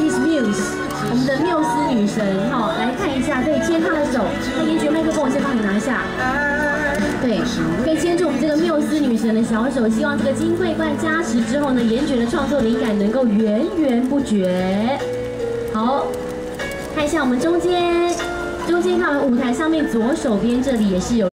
Miss Muse， 我们的缪斯女神，好，来看一下，可以牵她的手，那研觉麦克风我先帮你拿下。对，可以牵住我们这个缪斯女神的小手，希望这个金桂冠加持之后呢，研觉的创作灵感能够源源不绝。好，看一下我们中间看舞台上面左手边这里也是有。